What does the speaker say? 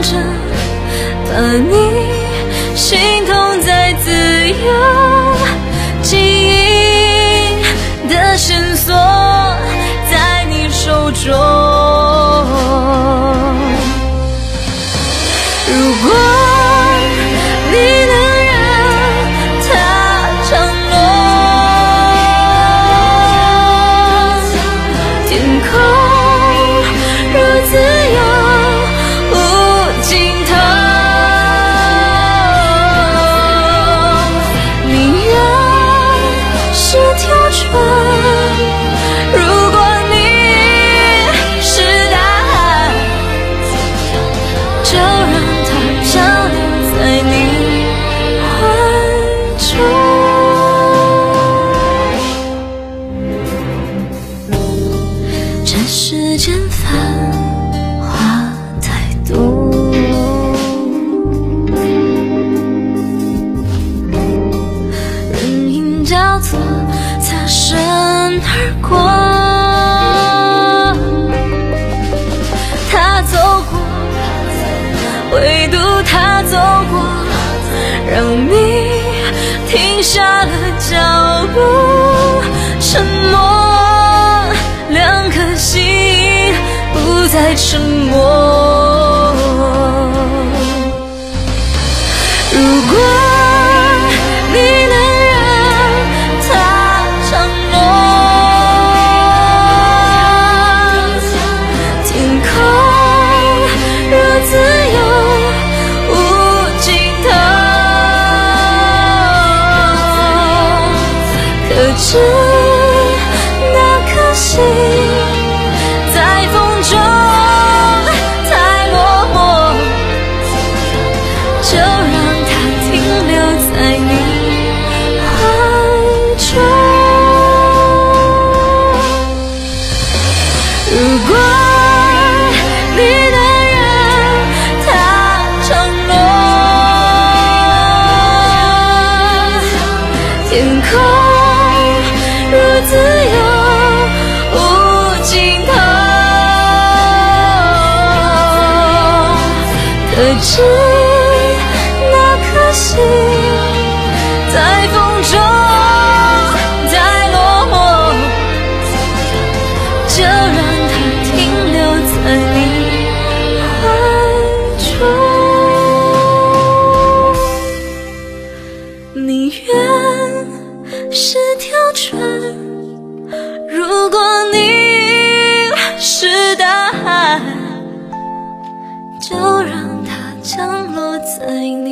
着，把你心痛再自由。记忆的线索在你手中，如果你能让它降落，天空如自由无尽头，你愿是条船，如果你是大海，就让它漂流在你怀中。这世间繁华太多，人影交错，擦身而过。他走过，唯独他走过，让你停下了脚步。沉默，两颗心不再沉默。如果你能让它降落，天空如自由无尽头，可知那颗心在风中太落寞，就让它停留在你怀中。如果你能让它降落，天空如自由无尽头，可知那颗心在风中再落寞，就让它停留在你怀中。你愿是条船，如果你是大海，就让它降落在你